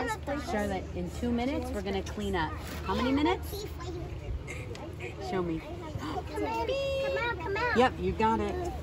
Charlotte, in 2 minutes, we're going to clean up. How many minutes? Show me. Come out. Yep, you got it.